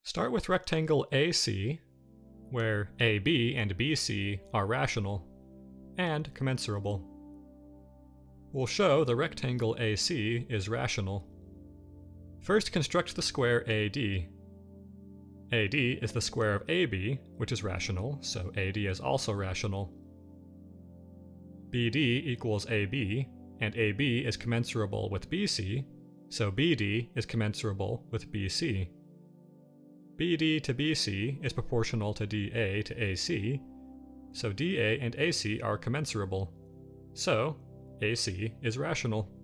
Start with rectangle AC, where AB and BC are rational and commensurable. We'll show the rectangle AC is rational. First, construct the square AD. AD is the square of AB, which is rational, so AD is also rational. BD equals AB, and AB is commensurable with BC, so BD is commensurable with BC. BD to BC is proportional to DA to AC, so DA and AC are commensurable, so AC is rational.